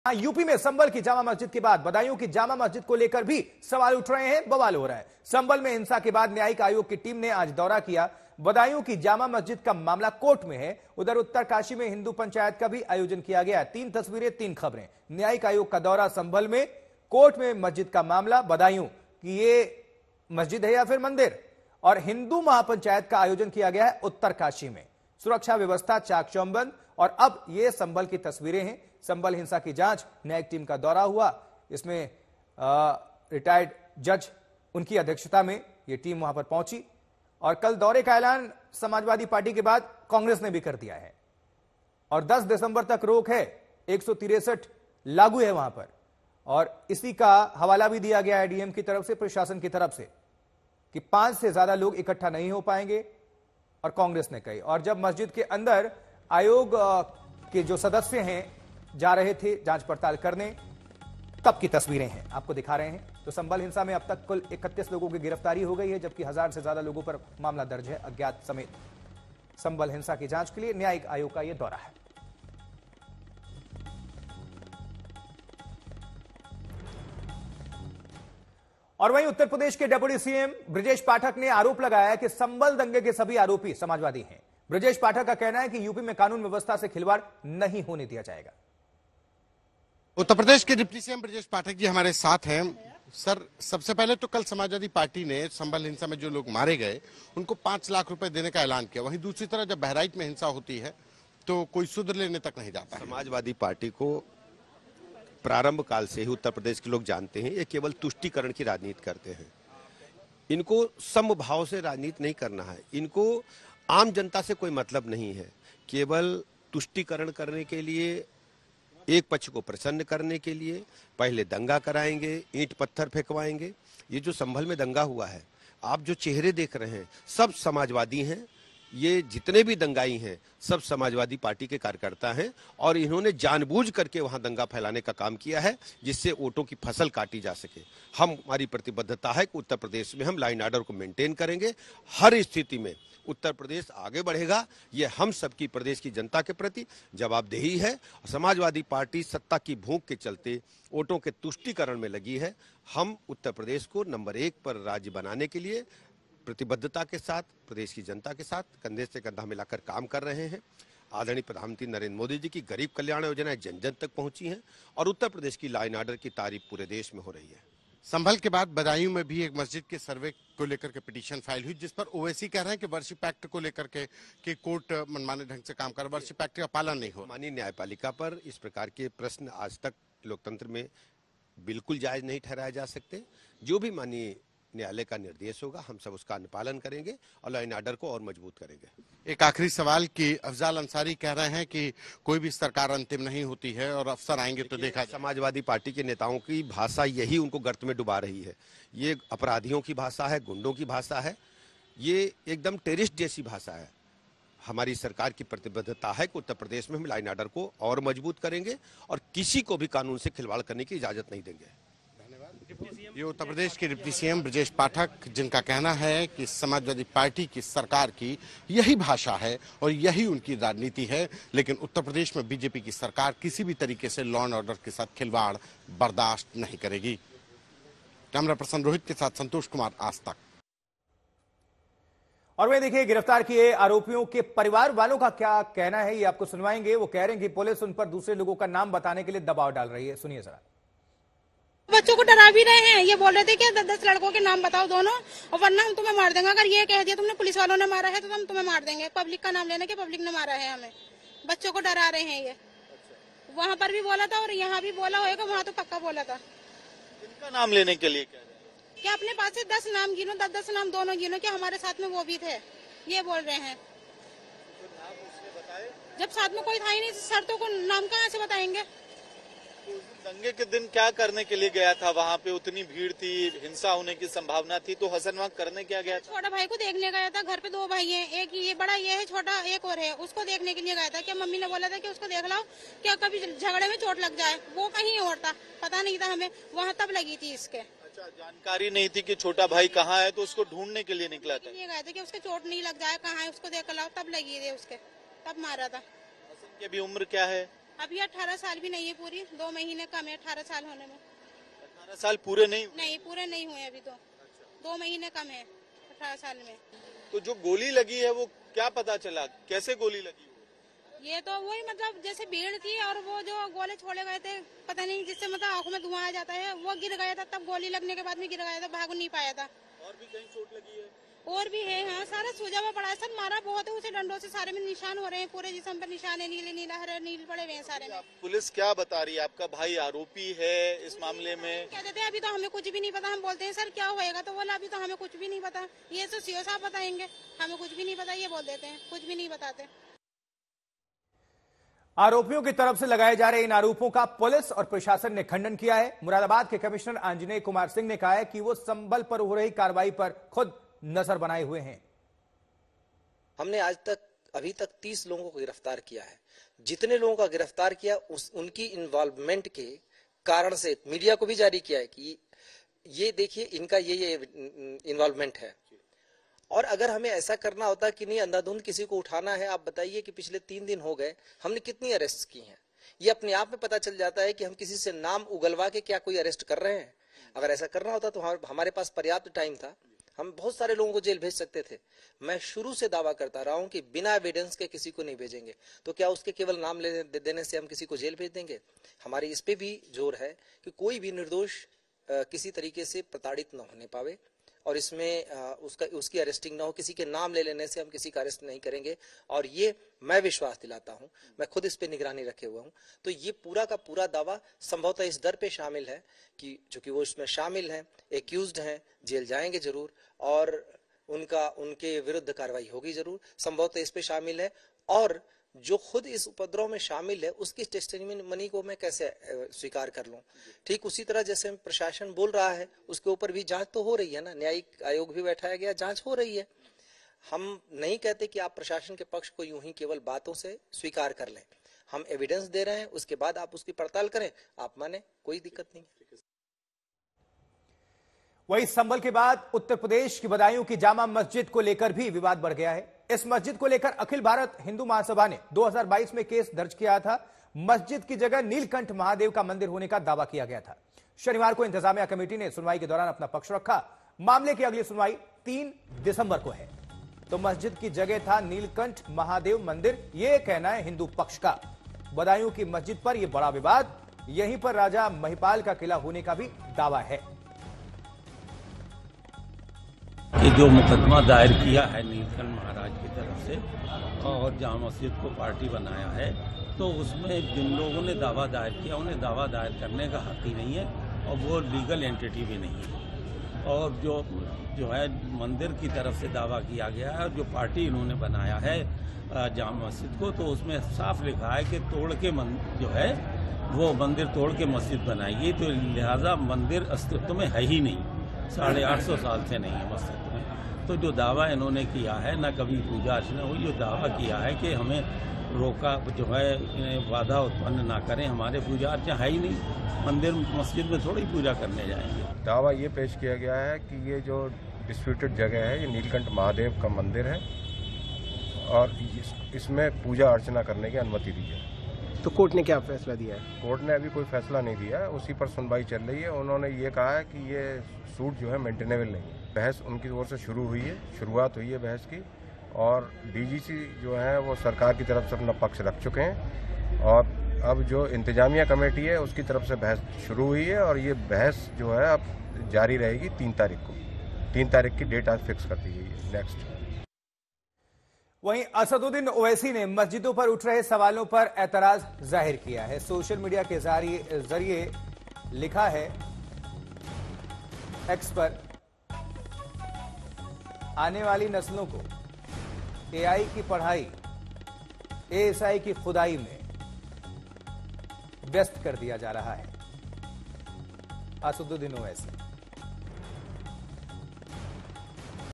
UP में संभल की जामा मस्जिद के बाद बदायूं की जामा मस्जिद को लेकर भी सवाल उठ रहे हैं, बवाल हो रहा है। संभल में हिंसा के बाद न्यायिक आयोग की टीम ने आज दौरा किया। बदायूं की जामा मस्जिद का मामला कोर्ट में है। उधर उत्तरकाशी में हिंदू पंचायत का भी आयोजन किया गया। 3 तस्वीरें 3 खबरें। न्यायिक आयोग का दौरा संभल में, कोर्ट में मस्जिद का मामला, बदायूं की ये मस्जिद है या फिर मंदिर, और हिंदू महापंचायत का आयोजन किया गया है उत्तरकाशी में। सुरक्षा व्यवस्था चाक चौबंद। और अब ये संभल की तस्वीरें हैं। संभल हिंसा की जांच, न्यायिक टीम का दौरा हुआ। इसमें रिटायर्ड जज उनकी अध्यक्षता में यह टीम वहां पर पहुंची। और कल दौरे का ऐलान समाजवादी पार्टी के बाद कांग्रेस ने भी कर दिया है। और 10 दिसंबर तक रोक है। 163 लागू है वहां पर। और इसी का हवाला भी दिया गया है डीएम की तरफ से, प्रशासन की तरफ से, कि 5 से ज्यादा लोग इकट्ठा नहीं हो पाएंगे। और कांग्रेस ने कही। और जब मस्जिद के अंदर आयोग के जो सदस्य हैं जा रहे थे जांच पड़ताल करने, तब की तस्वीरें हैं, आपको दिखा रहे हैं। तो संभल हिंसा में अब तक कुल 31 लोगों की गिरफ्तारी हो गई है, जबकि 1000 से ज्यादा लोगों पर मामला दर्ज है अज्ञात समेत। संभल हिंसा की जांच के लिए न्यायिक आयोग का यह दौरा है। और वहीं उत्तर प्रदेश के डिप्टी सीएम ब्रजेश पाठक ने आरोप लगाया कि संभल दंगे के सभी आरोपी समाजवादी हैं। ब्रजेश पाठक का कहना है कि यूपी में कानून व्यवस्था से खिलवाड़ नहीं होने दिया जाएगा। उत्तर प्रदेश के डिप्टी सीएम ब्रजेश पाठक जी हमारे साथ हैं। सर, सबसे पहले तो कल समाजवादी पार्टी ने संभल हिंसा में जो लोग मारे गए उनको 5 लाख रुपए देने का ऐलान किया। वहीं दूसरी तरफ जब बहराइच में हिंसा होती है तो कोई सुध लेने तक नहीं जाता। समाजवादी पार्टी को प्रारंभ काल से ही उत्तर प्रदेश के लोग जानते हैं, ये केवल तुष्टीकरण की राजनीति करते हैं। इनको समभाव से राजनीति नहीं करना है। इनको आम जनता से कोई मतलब नहीं है। केवल तुष्टीकरण करने के लिए, एक पक्ष को प्रसन्न करने के लिए पहले दंगा कराएंगे, ईंट पत्थर फेंकवाएंगे। ये जो संभल में दंगा हुआ है, आप जो चेहरे देख रहे हैं, सब समाजवादी हैं। ये जितने भी दंगाई हैं सब समाजवादी पार्टी के कार्यकर्ता हैं। और इन्होंने जानबूझ करके वहां दंगा फैलाने का काम किया है, जिससे वोटों की फसल काटी जा सके। हमारी प्रतिबद्धता है कि उत्तर प्रदेश में हम लाइन ऑर्डर को मेंटेन करेंगे। हर स्थिति में उत्तर प्रदेश आगे बढ़ेगा। ये हम सबकी प्रदेश की जनता के प्रति जवाबदेही है। समाजवादी पार्टी सत्ता की भूख के चलते वोटों के तुष्टीकरण में लगी है। हम उत्तर प्रदेश को नंबर 1 पर राज्य बनाने के लिए प्रतिबद्धता के साथ, प्रदेश की जनता के साथ कंधे से कंधा मिलाकर काम कर रहे हैं। आदरणीय प्रधानमंत्री नरेंद्र मोदी जी की गरीब कल्याण योजनाएं जन जन तक पहुंची हैं और उत्तर प्रदेश की लाइन ऑर्डर की तारीफ पूरे देश में हो रही है। संभल के बाद बदायूं में भी एक मस्जिद के सर्वे को लेकर के पिटीशन फाइल हुई, जिस पर ओवैसी कह रहे हैं कि वर्शिप एक्ट को लेकर के कोर्ट मनमाने ढंग से काम कर, वर्शिप एक्ट का पालन नहीं हो। माननीय न्यायपालिका पर इस प्रकार के प्रश्न आज तक लोकतंत्र में बिल्कुल जायज नहीं ठहराए जा सकते। जो भी माननीय न्यायालय का निर्देश होगा हम सब उसका अनुपालन करेंगे और लाइन ऑर्डर को और मजबूत करेंगे। एक आखिरी सवाल कि अफजाल अंसारी कह रहे हैं कि कोई भी सरकार अंतिम नहीं होती है और अफसर आएंगे तो देखा। समाजवादी पार्टी के नेताओं की भाषा यही उनको गर्त में डुबा रही है। ये अपराधियों की भाषा है, गुंडों की भाषा है, ये एकदम टेररिस्ट जैसी भाषा है। हमारी सरकार की प्रतिबद्धता है कि उत्तर प्रदेश में हम लाइन ऑर्डर को और मजबूत करेंगे और किसी को भी कानून से खिलवाड़ करने की इजाजत नहीं देंगे। ये उत्तर प्रदेश के डिप्टी सीएम ब्रजेश पाठक, जिनका कहना है कि समाजवादी पार्टी की सरकार की यही भाषा है और यही उनकी राजनीति है। लेकिन उत्तर प्रदेश में बीजेपी की सरकार किसी भी तरीके से लॉ एंड ऑर्डर के साथ खिलवाड़ बर्दाश्त नहीं करेगी। कैमरा पर्सन रोहित के साथ संतोष कुमार, आज तक। और वही देखिए गिरफ्तार किए आरोपियों के परिवार वालों का क्या कहना है, ये आपको सुनवाएंगे। वो कह रहे हैं कि पुलिस उन पर दूसरे लोगों का नाम बताने के लिए दबाव डाल रही है। सुनिए जरा। बच्चों को डरा भी रहे हैं। ये बोल रहे थे कि 10-10 लड़कों के नाम बताओ दोनों, और वरना हम तुम्हें मार देंगे। अगर ये कह दिया तुमने पुलिस वालों ने मारा है तो हम तुम्हें मार देंगे। पब्लिक का नाम लेने के, पब्लिक ने मारा है हमें। बच्चों को डरा रहे हैं ये। वहाँ पर भी बोला था और यहाँ भी बोला होगा, वहाँ तो पक्का बोला था। इनका नाम लेने के लिए कह रहे हैं क्या अपने पास से 10 नाम गिनो, 10-10 नाम दोनों गिनो, क्या हमारे साथ में वो भी थे, ये बोल रहे हैं। तो नाम उसने बताए? जब साथ में कोई था ही नहीं, शर्तों को नाम कहाँ से बताएंगे। तो दंगे के दिन क्या करने के लिए गया था? वहाँ पे उतनी भीड़ थी, हिंसा होने की संभावना थी, तो हसन वहाँ करने क्या गया था? छोटा भाई को देखने गया था। घर पे 2 भाई हैं, एक ये बड़ा ये है, छोटा एक और है, उसको देखने के लिए गया था। क्या मम्मी ने बोला था कि उसको देख लो, क्या कभी झगड़े में चोट लग जाए। वो कहीं और था, पता नहीं था हमें, वहाँ तब लगी थी इसके। अच्छा, जानकारी नहीं थी कि छोटा भाई कहाँ है, तो उसको ढूंढने के लिए निकला था। ये गया था कि उसके चोट नहीं लग जाए, कहाँ है उसको देख लाओ, तब लगी थी उसके, तब मारा था। हसन की अभी उम्र क्या है? अभी 18 साल भी नहीं है पूरी, 2 महीने कम है 18 साल होने में। 18 साल पूरे नहीं हुए? नहीं, पूरे नहीं हुए अभी तो। 2 महीने कम है 18 साल में। तो जो गोली लगी है वो क्या पता चला, कैसे गोली लगी? ये तो वही मतलब जैसे भीड़ थी और वो जो गोले छोड़े गए थे, पता नहीं जिससे मतलब आंखों में धुआं आ जाता है, वो गिर गया था, तब गोली लगने के बाद में गिर गया था, भाग नहीं पाया था। और भी कहीं चोट लगी है? और भी है, हाँ, सारा सूजा हुआ पड़ा है सर, मारा बहुत है उसे डंडों से, सारे में निशान हो रहे हैं, पूरे जिस्म पर निशान है, नीले नीला हरे नील पड़े हुए हैं सारे में। पुलिस क्या बता रही है? आपका भाई आरोपी है इस मामले में? कहते थे अभी तो हमें कुछ भी नहीं पता। हम बोलते हैं सर क्या होएगा, तो बोला अभी तो हमें कुछ भी नहीं पता, ये तो सीओ साहब बताएंगे, हमें कुछ भी नहीं पता, ये बोल देते हैं, कुछ भी नहीं बताते। आरोपियों की तरफ से लगाए जा रहे इन आरोपों का पुलिस और प्रशासन ने खंडन किया है। मुरादाबाद के कमिश्नर आंजनेय कुमार सिंह ने कहा है कि वो संभल पर हो रही कार्रवाई पर खुद नजर बनाए हुए हैं। हमने अभी तक 30 लोगों को गिरफ्तार किया है। जितने लोगों का गिरफ्तार किया उनकी इन्वॉल्वमेंट के कारण से मीडिया को भी जारी किया है कि ये देखिए इनका ये इन्वॉल्वमेंट है। और अगर हमें ऐसा करना होता कि नहीं अंधाधुंध किसी को उठाना है, आप बताइए कि पिछले 3 दिन हो गए हमने कितनी अरेस्ट की हैं। ये अपने आप में पता चल जाता है कि हम किसी से नाम उगलवा के क्या कोई अरेस्ट कर रहे हैं। अगर ऐसा करना होता तो हमारे पास पर्याप्त टाइम था, हम बहुत सारे लोगों को जेल भेज सकते थे। मैं शुरू से दावा करता रहा हूं कि बिना एविडेंस के किसी को नहीं भेजेंगे। तो क्या उसके केवल नाम देने से हम किसी को जेल भेज देंगे? हमारी इस पे भी जोर है कि कोई भी निर्दोष किसी तरीके से प्रताड़ित न होने पावे और इसमें उसकी अरेस्टिंग ना हो। किसी के नाम ले लेने से हम किसी का अरेस्ट नहीं करेंगे और ये मैं विश्वास दिलाता हूं, मैं खुद इस पे निगरानी रखे हुआ हूं। तो ये पूरा का पूरा दावा संभवतः इस दर पे शामिल है कि चूंकि वो इसमें शामिल हैं, एक्यूज्ड हैं, जेल जाएंगे जरूर और उनके विरुद्ध कार्रवाई होगी जरूर, संभवतः इस पे शामिल है। और जो खुद इस उपद्रव में शामिल है उसकी टेस्टिमनी को मैं कैसे स्वीकार कर लूं? ठीक उसी तरह जैसे प्रशासन बोल रहा है उसके ऊपर भी जांच तो हो रही है ना, न्यायिक आयोग भी बैठाया गया, जांच हो रही है। हम नहीं कहते कि आप प्रशासन के पक्ष को यूं ही केवल बातों से स्वीकार कर लें। हम एविडेंस दे रहे हैं, उसके बाद आप उसकी पड़ताल करें, आप माने, कोई दिक्कत नहीं। वहीं संभल के बाद उत्तर प्रदेश की बदायूं की जामा मस्जिद को लेकर भी विवाद बढ़ गया है। इस मस्जिद को लेकर अखिल भारत हिंदू महासभा ने 2022 में केस दर्ज किया था। मस्जिद की जगह नीलकंठ महादेव का मंदिर होने का दावा किया गया था। शनिवार को इंतजामिया कमेटी ने सुनवाई के दौरान अपना पक्ष रखा। मामले की अगली सुनवाई 3 दिसंबर को है। तो मस्जिद की जगह था नीलकंठ महादेव मंदिर, यह कहना है हिंदू पक्ष का। बदायूं की मस्जिद पर यह बड़ा विवाद, यहीं पर राजा महिपाल का किला होने का भी दावा है। कि जो मुकदमा दायर किया है नीलकंठ महाराज की तरफ से और जामा मस्जिद को पार्टी बनाया है, तो उसमें जिन लोगों ने दावा दायर किया उन्हें दावा दायर करने का हक ही नहीं है और वो लीगल एंटिटी भी नहीं है। और जो है मंदिर की तरफ से दावा किया गया है और जो पार्टी इन्होंने बनाया है जामा मस्जिद को, तो उसमें साफ लिखा है कि तोड़ के जो है वो मंदिर तोड़ के मस्जिद बनाएगी। तो लिहाजा मंदिर अस्तित्व में है ही नहीं, 850 साल से नहीं है मस्जिद में। तो जो दावा इन्होंने किया है, न कभी पूजा अर्चना हुई, जो दावा किया है कि हमें रोका जो है बाधा उत्पन्न ना करें, हमारे पूजा अर्चना है ही नहीं, मंदिर मस्जिद में थोड़ी पूजा करने जाएंगे। दावा ये पेश किया गया है कि ये जो डिस्प्यूटेड जगह है ये नीलकंठ महादेव का मंदिर है और इसमें पूजा अर्चना करने की अनुमति दी है। तो कोर्ट ने क्या फैसला दिया है? कोर्ट ने अभी कोई फैसला नहीं दिया है, उसी पर सुनवाई चल रही है। उन्होंने ये कहा है कि ये सूट जो है मेंटेनेबल नहीं है। बहस उनकी ओर से शुरू हुई है, शुरुआत हुई है बहस की और डीजीसी जो है वो सरकार की तरफ से अपना पक्ष रख चुके हैं और अब जो इंतजामिया कमेटी है उसकी तरफ से बहस शुरू हुई है और ये बहस जो है अब जारी रहेगी 3 तारीख को। 3 तारीख की डेट आज फिक्स कर दी गई है नेक्स्ट। वहीं असदुद्दीन ओवैसी ने मस्जिदों पर उठ रहे सवालों पर एतराज जाहिर किया है। सोशल मीडिया के जरिए लिखा है एक्स पर, आने वाली नस्लों को एआई की पढ़ाई, एएसआई की खुदाई में व्यस्त कर दिया जा रहा है। असदुद्दीन ओवैसी